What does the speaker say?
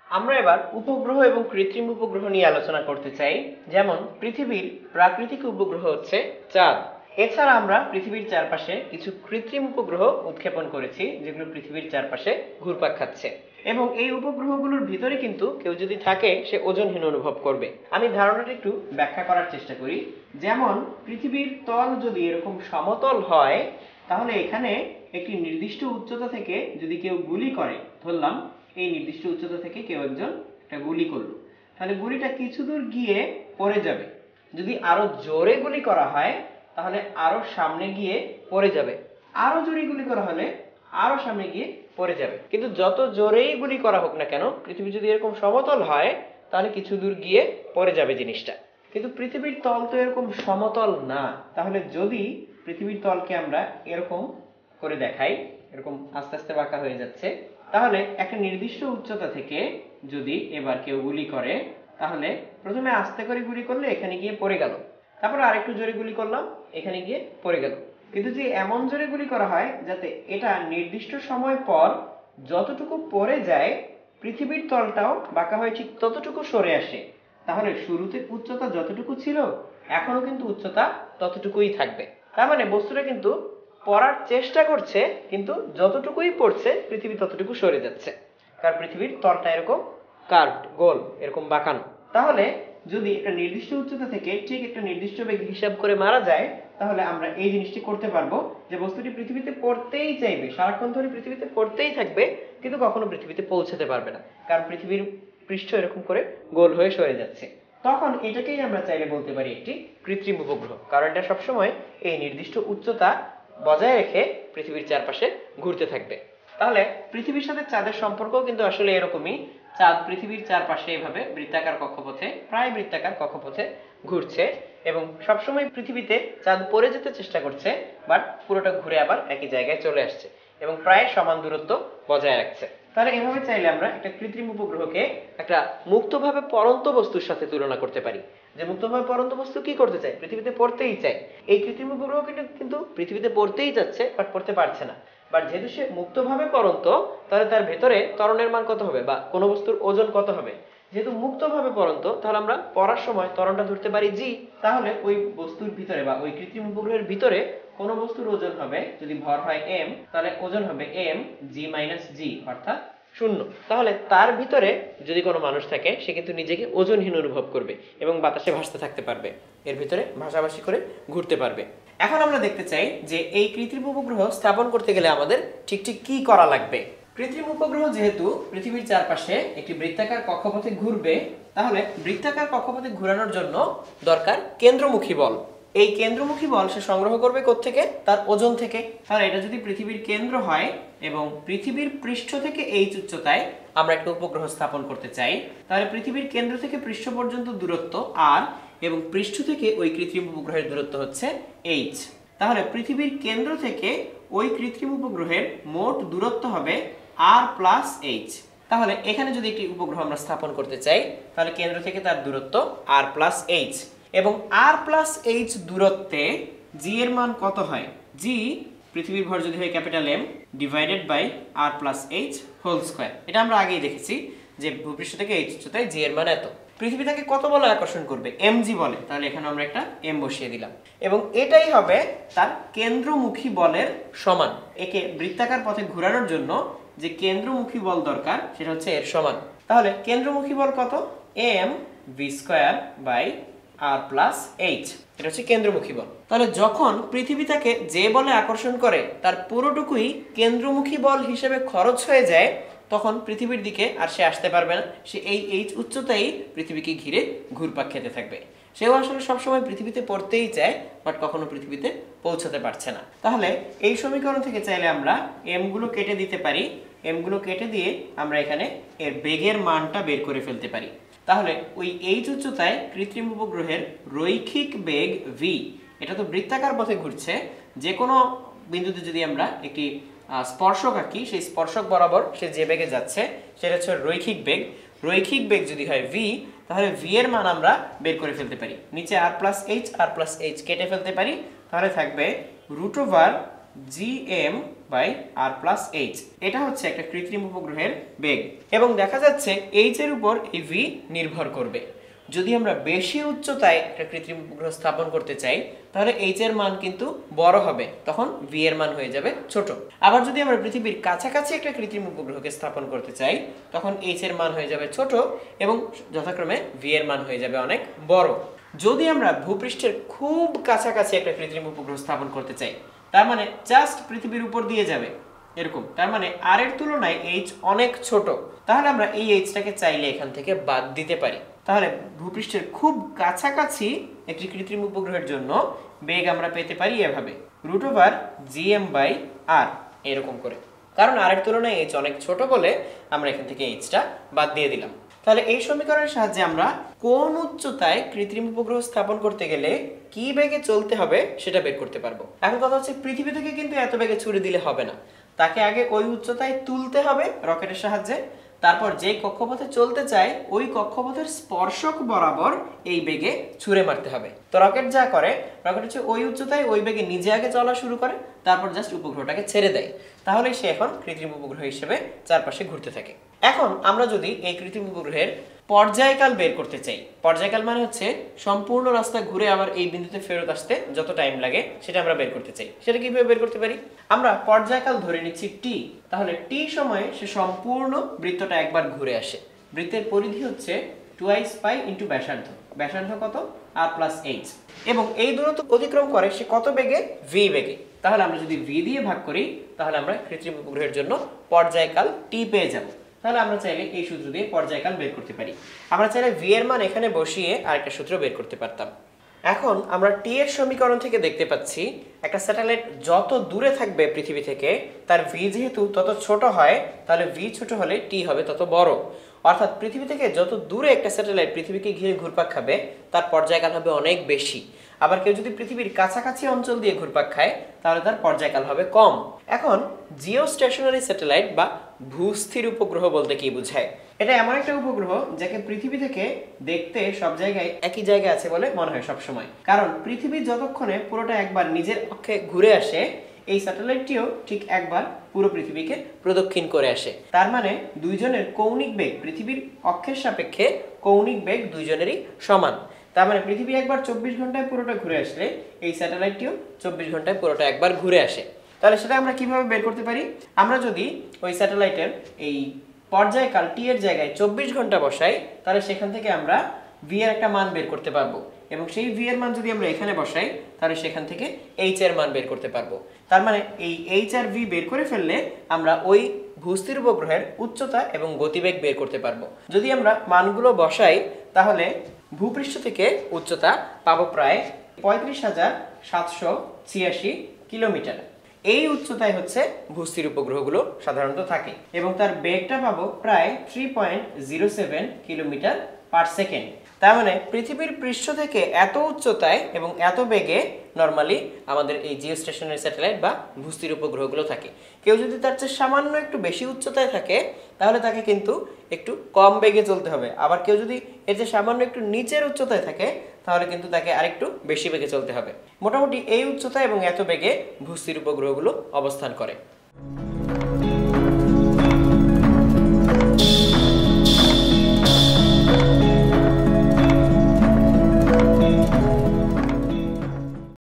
আমরা এবার উপগ্রহ এবং কৃত্রিম উপগ্রহ নিয়ে আলোচনা করতে চাই। যেমন পৃথিবীর প্রাকৃতিক উপগ্রহ হচ্ছে চাঁদ। এছাড়া আমরা পৃথিবীর চারপাশে কিছু কৃত্রিম উপগ্রহ উৎক্ষেপণ করেছি, যেগুলো পৃথিবীর চারপাশে ঘুরপাক খাচ্ছে। এবং এই উপগ্রহগুলোর ভিতরে কিন্তু কেউ যদি থাকে, সে ওজনহীন অনুভব করবে। আমি ধারণাটা একটু ব্যাখ্যা করার চেষ্টা করি। যেমন পৃথিবীর তল যদি এরকম সমতল হয়, তাহলে এখানে একটি নির্দিষ্ট উচ্চতা থেকে যদি কেউ গুলি করে, ধরলাম এই নির্দিষ্ট উচ্চতা থেকে কেউ একজন একটা গুলি করলো, তাহলে গুলিটা কিছু দূর গিয়ে পড়ে যাবে। যদি আরো জোরে গুলি করা হয়, তাহলে আরো সামনে গিয়ে পড়ে যাবে। আরো জোরে গুলি করা হলে আরো সামনে গিয়ে পড়ে যাবে। কিন্তু যত জোরেই গুলি করা হোক না কেন, পৃথিবী যদি এরকম সমতল হয়, তাহলে কিছু দূর গিয়ে পড়ে যাবে জিনিসটা। কিন্তু পৃথিবীর তল তো এরকম সমতল না। তাহলে যদি পৃথিবীর তলকে আমরা এরকম করে দেখাই, এরকম আস্তে আস্তে বাঁকা হয়ে যাচ্ছে, তাহলে একটা নির্দিষ্ট উচ্চতা থেকে যদি এবার কেউ গুলি করে, তাহলে প্রথমে আস্তে করে গুলি করলে এখানে গিয়ে পড়ে গেল, তারপর আরেকটু জোরে গুলি করলাম, এখানে গিয়ে পড়ে গেল। কিন্তু যদি এমন জোরে গুলি করা হয় যাতে এটা নির্দিষ্ট সময় পর যতটুকু পড়ে যায়, পৃথিবীর তলটাও বাঁকা হয়ে ঠিক ততটুকু সরে আসে, তাহলে শুরুতে উচ্চতা যতটুকু ছিল এখনো কিন্তু উচ্চতা ততটুকুই থাকবে। তার মানে বস্তুটা কিন্তু পড়ার চেষ্টা করছে, কিন্তু যতটুকুই পড়ছে পৃথিবী ততটুকু সরে যাচ্ছে, কারণ পৃথিবীর তলটা এরকম কার্ভড, গোল, এরকম বাঁকানো। তাহলে যদি একটা নির্দিষ্ট উচ্চতা থেকে ঠিক একটা নির্দিষ্ট বেগ হিসাব করে মারা যায়, তাহলে আমরা এই জিনিসটি করতে পারবো যে বস্তুটি পৃথিবীতে পড়তেই চাইবে, সারাক্ষণ ধরে পৃথিবীতে পড়তেই থাকবে, কিন্তু কখনো পৃথিবীতে পৌঁছাতে পারবে না, কারণ পৃথিবীর পৃষ্ঠ এরকম করে গোল হয়ে সরে যাচ্ছে। তখন এটাকেই আমরা চাইলে বলতে পারি একটি কৃত্রিম উপগ্রহ, কারণ এটা সবসময় এই নির্দিষ্ট উচ্চতা বজায় রেখে পৃথিবীর চারপাশে ঘুরতে থাকবে। তাহলে পৃথিবীর সাথে চাঁদের সম্পর্কও কিন্তু আসলে এরকমই। চাঁদ পৃথিবীর চারপাশে এভাবে বৃত্তাকার কক্ষপথে, প্রায় বৃত্তাকার কক্ষপথে ঘুরছে, এবং সবসময় পৃথিবীতে চাঁদ পড়ে যেতে চেষ্টা করছে, বাট পুরোটা ঘুরে আবার একই জায়গায় চলে আসছে এবং প্রায় সমান দূরত্ব বজায় রাখছে। তাহলে এভাবে চাইলে আমরা একটা কৃত্রিম উপগ্রহকে একটা মুক্তভাবে পড়ন্ত বস্তুর সাথে তুলনা করতে পারি, যে মুক্তভাবে পড়ন্ত বস্তু কি করতে চায়, পৃথিবীতে পড়তেই চায়। এই কৃত্রিম উপগ্রহ কিন্তু পৃথিবীতে পড়তেই যাচ্ছে, বাট পড়তে পারছে না। বাট যেহেতু সে মুক্তভাবে পড়ন্ত, তাহলে তার ভেতরে ত্বরণের মান কত হবে, বা কোনো বস্তুর ওজন কত হবে। যেহেতু মুক্তভাবে পড়ন্ত, তাহলে আমরা পড়ার সময় ত্বরণটা ধরতে পারি জি। তাহলে ওই বস্তুর ভিতরে বা ওই কৃত্রিম উপগ্রহের ভিতরে কোনো বস্তুর ওজন হবে, যদি ভর হয় এম, তাহলে ওজন হবে এম জি মাইনাস জি, অর্থাৎ 0। তাহলে তার ভিতরে যদি কোনো মানুষ থাকে, সে কিন্তু নিজেকে ওজনহীন অনুভব করবে এবং বাতাসে ভাসতে থাকতে পারবে, এর ভিতরে ভাসাভাসি করে ঘুরতে পারবে। এখন আমরা দেখতে চাই যে এই কৃত্রিম উপগ্রহ স্থাপন করতে গেলে আমাদের ঠিক ঠিক কি করা লাগবে। কৃত্রিম উপগ্রহ যেহেতু পৃথিবীর চারপাশে একটি বৃত্তাকার কক্ষপথে ঘুরবে, তাহলে বৃত্তাকার কক্ষপথে ঘোরানোর জন্য দরকার কেন্দ্রমুখী বল। এই কেন্দ্রমুখী বল সে সংগ্রহ করবে কোত্থেকে? তার ওজন থেকে। তাহলে এটা যদি পৃথিবীর কেন্দ্র হয় এবং পৃথিবীর পৃষ্ঠ থেকে এইচ উচ্চতায় আমরা একটা উপগ্রহ স্থাপন করতে চাই, তাহলে পৃথিবীর কেন্দ্র থেকে পৃষ্ঠ পর্যন্ত দূরত্ব আর, এবং পৃষ্ঠ থেকে ওই কৃত্রিম উপগ্রহের দূরত্ব হচ্ছে এইচ। তাহলে পৃথিবীর কেন্দ্র থেকে ওই কৃত্রিম উপগ্রহের মোট দূরত্ব হবে আর প্লাস এইচ। তাহলে এখানে যদি একটি উপগ্রহ আমরা স্থাপন করতে চাই, তাহলে কেন্দ্র থেকে তার দূরত্ব আর প্লাস এইচ, এবং আর প্লাস এইচ দূরত্বে জি এর মান কত হয়? জি পৃথিবীর ভর যদি হয় capital M divided by R plus H whole square. এটা আমরা আগেই দেখেছি যে ভূপৃষ্ঠ থেকে এইচ উচ্চতায় জি এর মান এত। পৃথিবী তাকে কত বলে আকর্ষণ করবে? এমজি বলে। তাহলে এখানে আমরা একটা এম বসিয়ে দিলাম, এবং এটাই হবে তার কেন্দ্রমুখী বলের সমান। একে বৃত্তাকার পথে ঘোরানোর জন্য যে কেন্দ্রমুখী বল দরকার, সেটা হচ্ছে এর সমান। তাহলে কেন্দ্রমুখী বল কত? M V square by R plus H, এটা হচ্ছে কেন্দ্রমুখী বল। তাহলে যখন পৃথিবী তাকে যে বলে আকর্ষণ করে, তার পুরোটুকুই কেন্দ্রমুখী বল হিসেবে খরচ হয়ে যায়, তখন পৃথিবীর দিকে আর সে আসতে পারবে না। সে এই এইচ উচ্চতায় পৃথিবীকে ঘিরে ঘুরপাক খেতে থাকবে। সেও আসলে সবসময় পৃথিবীতে পড়তেই চায়, বাট কখনো পৃথিবীতে পৌঁছাতে পারছে না। তাহলে এই সমীকরণ থেকে চাইলে আমরা এম গুলো কেটে দিতে পারি। এম গুলো কেটে দিয়ে আমরা এখানে এর বেগের মানটা বের করে ফেলতে পারি। তাহলে ওই এইচ উচ্চতায় কৃত্রিম উপগ্রহের রৈখিক বেগ ভি, এটা তো বৃত্তাকার পথে ঘুরছে, যে কোনো বিন্দুতে যদি আমরা একটি স্পর্শক আঁকি, সেই স্পর্শক বরাবর সে যে বেগে যাচ্ছে সেটা হচ্ছে রৈখিক বেগ। রৈখিক বেগ যদি হয় ভি, তাহলে ভি এর মান আমরা বের করে ফেলতে পারি। নিচে আর প্লাস এইচ কেটে ফেলতে পারি, তাহলে থাকবে রুট ওভার gm/r+h। এটা হচ্ছে একটা কৃত্রিম উপগ্রহের বেগ এবং দেখা যাচ্ছে h এর উপর এই v নির্ভর করবে। যদি আমরা বেশি উচ্চতায় একটা কৃত্রিম উপগ্রহ স্থাপন করতে চাই তাহলে h এর মান কিন্তু বড় হবে, তখন v এর মান হয়ে যাবে ছোট। আবার যদি আমরা পৃথিবীর কাছাকাছি একটা কৃত্রিম উপগ্রহকে স্থাপন করতে চাই তখন h এর মান হয়ে যাবে ছোট এবং যথাক্রমে v এর মান হয়ে যাবে অনেক বড়। যদি আমরা ভূপৃষ্ঠের খুব কাছাকাছি একটা কৃত্রিম উপগ্রহ স্থাপন করতে চাই, তার মানে জাস্ট পৃথিবীর উপর দিয়ে যাবে এরকম, তার মানে r এর তুলনায় h অনেক ছোট, তাহলে আমরা এই h টাকে চাইলে এখান থেকে বাদ দিতে পারি। তাহলে ভূপৃষ্ঠের খুব কাছাকাছি একটি কৃত্রিম উপগ্রহের জন্য বেগ আমরা পেতে পারি এভাবে √gm/r এরকম করে, কারণ r এর তুলনায় h অনেক ছোট বলে আমরা এখান থেকে h টা বাদ দিয়ে দিলাম। তাহলে এই সমীকরণের সাহায্যে আমরা কোন উচ্চতায় কৃত্রিম উপগ্রহ স্থাপন করতে গেলে কি বেগে চলতে হবে সেটা বের করতে পারবো। এখন কথা হচ্ছে পৃথিবী থেকে কিন্তু এত বেগে ছুড়ে দিলে হবে না, তাকে আগে ওই উচ্চতায় তুলতে হবে রকেটের সাহায্যে, তারপর যে কক্ষপথে চলতে চায় ওই কক্ষপথের স্পর্শক বরাবর এই বেগে ছুঁড়ে মারতে হবে। তো রকেট যা করে, রকেট হচ্ছে ওই উচ্চতায় ওই বেগে নিজে আগে চলা শুরু করে, তারপর জাস্ট উপগ্রহটাকে ছেড়ে দেয়, তাহলে সে এখন কৃত্রিম উপগ্রহ হিসেবে চারপাশে ঘুরতে থাকে। এখন আমরা যদি এই কৃত্রিম উপগ্রহের পর্যায়কাল বের করতে চাই, পর্যায়কাল মানে হচ্ছে সম্পূর্ণ রাস্তা ঘুরে আবার এই বিন্দুতে ফেরত আসতে যত টাইম লাগে সেটা আমরা বের করতে চাই, সেটা কিভাবে বের করতে পারি? আমরা পর্যায়কাল ধরে নিচ্ছি t, তাহলে t সময়ে সে সম্পূর্ণ বৃত্তটা একবার ঘুরে আসে। বৃত্তের পরিধি হচ্ছে 2π × ব্যাসার্ধ, ব্যাসার্ধ কত? r+h, এবং এই দূরত্ব অতিক্রম করে সে কত বেগে? v বেগে। তাহলে আমরা যদি v দিয়ে ভাগ করি তাহলে আমরা কৃত্রিম উপগ্রহের জন্য পর্যায়কাল t পেয়ে যাব। তাহলে আমরা চাইলে এই সূত্র দিয়ে পর্যায়কাল বের করতে পারি। আমরা চাইলে v এর মান এখানে বসিয়ে আরেকটা সূত্র বের করতে পারতাম। এখন আমরা t এর সমীকরণ থেকে দেখতে পাচ্ছি একটা স্যাটেলাইট যত দূরে থাকবে পৃথিবী থেকে তার v যেহেতু তত ছোট হয়, তাহলে v ছোট হলে t হবে তত বড়। অর্থাৎ পৃথিবী থেকে যত দূরে একটা স্যাটেলাইট পৃথিবীকে ঘিরে ঘুরপাক খাবে তার পর্যায়কাল হবে অনেক বেশি। আবার কেউ যদি পৃথিবীর কাছাকাছি অঞ্চল দিয়ে ঘুরপাক খায় তাহলে তার পর্যায়কাল হবে কম। এখন জিও স্টেশনারি স্যাটেলাইট বা ভূস্থির উপগ্রহ বলতে কি বোঝায়? এটা এমন একটা উপগ্রহ যাকে পৃথিবী থেকে দেখতে সব জায়গায় একই জায়গায় আছে বলে মনে হয় সবসময়, কারণ পৃথিবী যতক্ষণে পুরোটা একবার নিজের অক্ষে ঘুরে আসে এই স্যাটেলাইটটিও ঠিক একবার পুরো পৃথিবীকে প্রদক্ষিণ করে আসে। তার মানে দুইজনের কৌণিক বেগ পৃথিবীর অক্ষের সাপেক্ষে কৌণিক বেগ দুইজনেরই সমান। তার মানে পৃথিবী একবার 24 ঘন্টায় পুরোটা ঘুরে আসলে এই স্যাটেলাইটটিও 24 ঘন্টায় পুরোটা একবার ঘুরে আসে। তাহলে সেটা আমরা কিভাবে বের করতে পারি? আমরা যদি ওই স্যাটেলাইটের এই পর্যায়কাল t এর জায়গায় 24 ঘন্টা বসাই তাহলে সেখান থেকে আমরা v এর একটা মান বের করতে পারবো, এবং সেই v এর মান যদি আমরা এখানে বসাই তাহলে সেখান থেকে h এর মান বের করতে পারবো। তার মানে এই h আর v বের করে ফেললে আমরা ওই ভূস্থির উপগ্রহের উচ্চতা এবং গতিবেগ বের করতে পারবো। যদি আমরা মানগুলো বসাই তাহলে ভূপৃষ্ঠ থেকে উচ্চতা পাবো প্রায় 35,786 কিলোমিটার। এই উচ্চতায় হচ্ছে ভূস্থির উপগ্রহগুলো সাধারণত থাকে, এবং তার বেগটা পাবো প্রায় 3.07 কিলোমিটার পার সেকেন্ড। তার মানে পৃথিবীর পৃষ্ঠ থেকে এত উচ্চতায় এবং এত বেগে নরমালি আমাদের এই জিও স্টেশনারি স্যাটেলাইট বা ভূস্থির উপগ্রহগুলো থাকে। কেউ যদি তার চেয়ে সামান্য একটু বেশি উচ্চতায় থাকে তাহলে তাকে কিন্তু একটু কম বেগে চলতে হবে, আবার কেউ যদি এর চেয়ে সামান্য একটু নিচের উচ্চতায় থাকে তাহলে কিন্তু তাকে আরেকটু বেশি বেগে চলতে হবে। মোটামুটি এই উচ্চতা এবং এত বেগে ভূস্থির উপগ্রহগুলো অবস্থান করে।